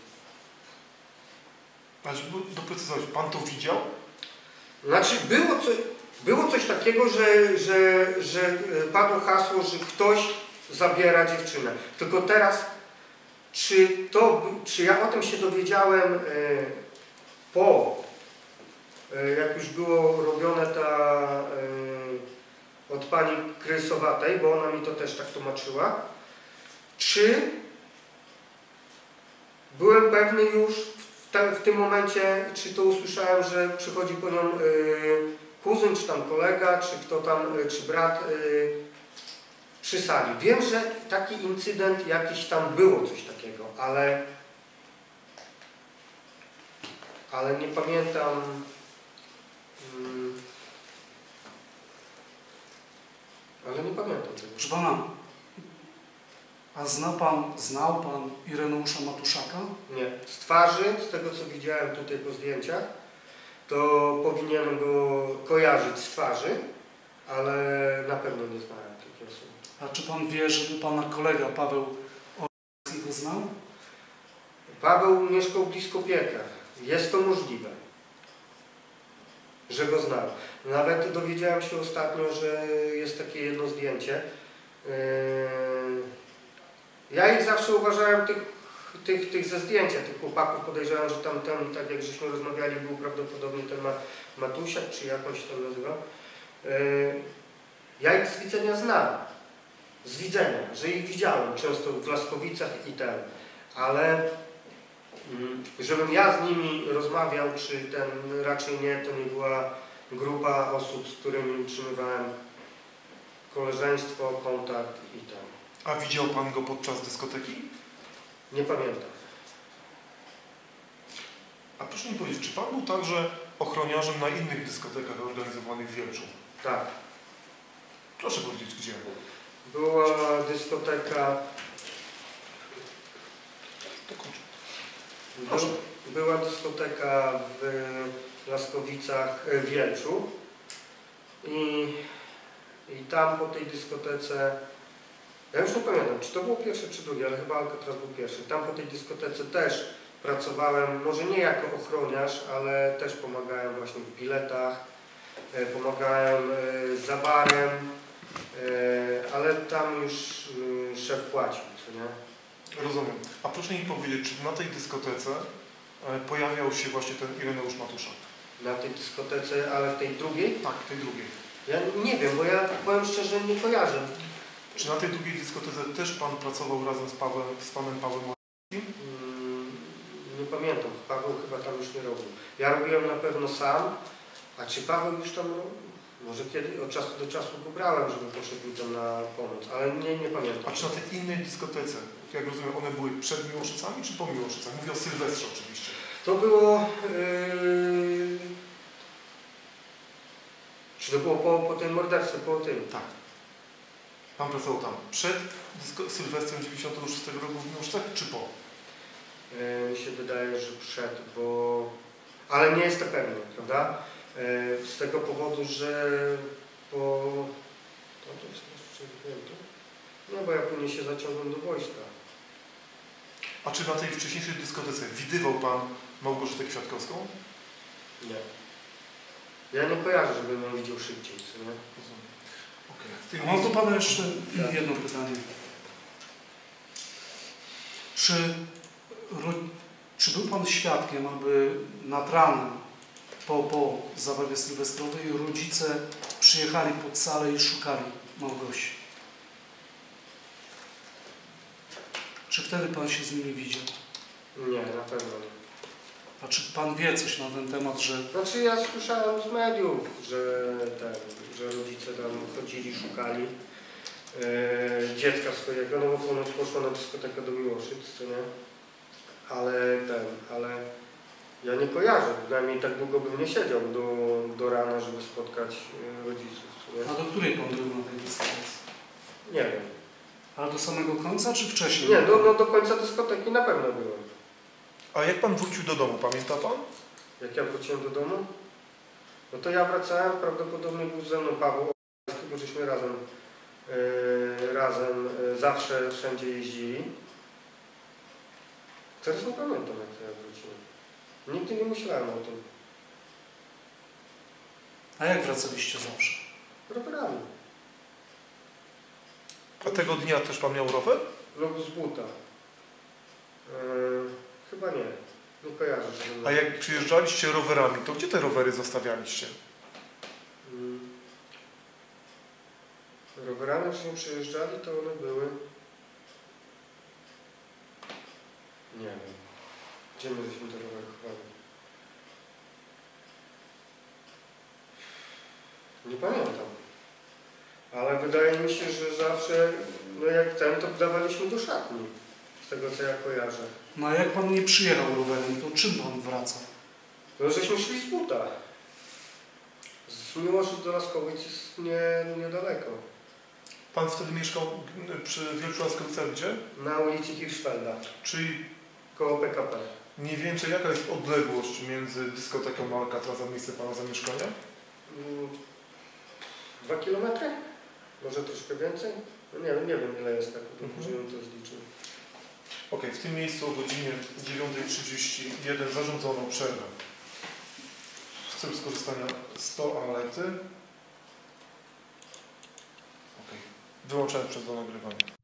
Ale żeby doprecyzować, Pan to widział? Znaczy, było coś takiego, że padło hasło, że ktoś zabiera dziewczynę. Tylko teraz, czy ja o tym się dowiedziałem jak już było robione od pani Krysowatej, bo ona mi to też tak tłumaczyła, czy byłem pewny już w tym momencie, czy to usłyszałem, że przychodzi po nią kuzyn, czy tam kolega, czy kto tam, czy brat przy sali. Wiem, że taki incydent jakiś tam było, coś takiego, ale nie pamiętam. Ale nie pamiętam tego. Proszę Pana, a znał Pan Ireneusza Matuszaka? Nie. Z twarzy, z tego co widziałem tutaj po zdjęciach, to powinienem go kojarzyć z twarzy, ale na pewno nie znałem takiej osoby. A czy Pan wie, żeby Pana kolega Paweł go znał? Paweł mieszkał blisko Piekar. Jest to możliwe, że go znał. Nawet dowiedziałem się ostatnio, że jest takie jedno zdjęcie Ja ich zawsze uważałem, tych ze zdjęcia, tych chłopaków, podejrzewam, że tamten, tak jak żeśmy rozmawiali, był prawdopodobnie ten Matusiak, czy jakąś tam nazywa. Ja ich z widzenia znam. Z widzenia, że ich widziałem często w Laskowicach i ten, ale żebym ja z nimi rozmawiał, czy ten, raczej nie, to nie była grupa osób, z którymi utrzymywałem koleżeństwo, kontakt i ten. A widział Pan go podczas dyskoteki? Nie pamiętam. A proszę mi powiedzieć, czy Pan był także ochroniarzem na innych dyskotekach organizowanych w Wielczu? Tak. Proszę powiedzieć, gdzie? Była dyskoteka. To kończę. Była dyskoteka w Laskowicach, w Wielczu i tam po tej dyskotece, ja już nie pamiętam, czy to było pierwsze, czy drugie, ale chyba Alcatraz był pierwszy. Tam po tej dyskotece też pracowałem, może nie jako ochroniarz, ale też pomagałem właśnie w biletach, pomagałem za barem, ale tam już szef płacił, co nie? Rozumiem. A proszę mi powiedzieć, czy na tej dyskotece pojawiał się właśnie ten Ireneusz Matuszak? Na tej dyskotece, ale w tej drugiej? Tak, tej drugiej. Ja nie wiem, bo ja powiem szczerze, nie kojarzę. Czy na tej drugiej dyskotece też Pan pracował razem z Panem Pawłem Morawieckim? Nie pamiętam, Paweł chyba tam już nie robił. Ja robiłem na pewno sam, a czy Paweł już tam robił? Może kiedy, od czasu do czasu go brałem, żeby poszedł mi tam na pomoc, ale nie pamiętam. A czy na tej innej dyskotece, jak rozumiem, one były przed Miłoszycami czy po Miłoszycach? Mówię o Sylwestrze oczywiście. To było... Czy to było po tym morderstwie, po tym? Tak. Pan pracował tam przed Sylwestrem 96 roku w Miłoszycach, czy po? Mi się wydaje, że przed, bo... Ale nie jestem pewny, prawda? Z tego powodu, że po... No bo ja później się zaciągłem do wojska. A czy na tej wcześniejszej dyskotece widywał Pan Małgorzatę Kwiatkowską? Nie. Ja nie kojarzę, żebym ją widział szybciej, co nie? Okay. Mam do Pana jeszcze jedno pytanie. Czy był Pan świadkiem, aby nad ranem po zabawie sylwestrowej rodzice przyjechali pod salę i szukali Małgosi? Czy wtedy Pan się z nimi widział? Nie, na pewno nie. A czy Pan wie coś na ten temat, że... Znaczy ja słyszałem z mediów, że rodzice tam chodzili, szukali dziecka swojego, no bo ponoć poszła na dyskotekę do Miłoszyc, co nie? Ale ja nie kojarzę, przynajmniej tak długo bym nie siedział do rana, żeby spotkać rodziców, co nie? A do której Pan był na tej dyskotece? Nie wiem. Ale do samego końca, czy wcześniej? Nie, do końca dyskoteki na pewno byłem. A jak Pan wrócił do domu, pamięta Pan? Jak ja wróciłem do domu? No to ja wracałem, prawdopodobnie był ze mną Paweł, bo żeśmy razem zawsze wszędzie jeździli. Teraz nie pamiętam, jak ja wróciłem. Nigdy nie myślałem o tym. A jak wracaliście zawsze? Rowerami. A tego dnia też Pan miał rower? Lub z buta. Chyba nie. Nie kojarzę. A jak przyjeżdżaliście rowerami, to gdzie te rowery zostawialiście? Rowerami, żeśmy przyjeżdżali, to one były... Nie wiem. Gdzie my żeśmy te rowery chowali? Nie pamiętam. Ale wydaje mi się, że zawsze, no jak ten, to dawaliśmy do szatni. Z tego, co ja kojarzę. No a jak Pan nie przyjechał rowerem, to czym Pan wracał? No żeśmy szli z buta. Z Miłoszyc do Laskowic jest niedaleko. Pan wtedy mieszkał przy Wielczu Laskowicach gdzie? Na ulicy Hirschfelda, Czyli koło PKP. mniej więcej jaka jest odległość między dyskoteką a Alcatraz a miejsce Pana zamieszkania? 2 kilometry? Może troszkę więcej? No nie wiem ile jest tak, żebym to zliczył. Ok, w tym miejscu o godzinie 9:31 zarządzono przerwę w celu skorzystania z toalety. Ok, wyłączając przez do nagrywania.